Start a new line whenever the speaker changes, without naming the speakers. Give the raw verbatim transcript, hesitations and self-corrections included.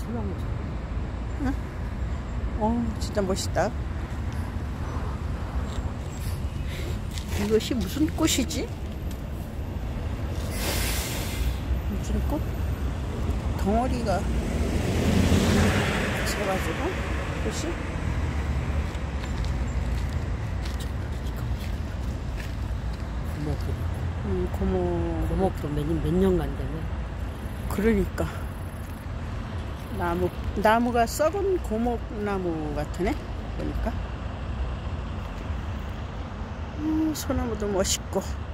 소나무죠.
응? 어, 진짜 멋있다. 이것이 무슨 꽃이지? 무슨 꽃? 덩어리가 붙여가지고 꽃이?
고목이.
음, 고모.
고목도 몇, 몇 년간 되면.
그러니까 나무 나무가 썩은 고목나무 같으네 보니까. 음, 소나무도 멋있고.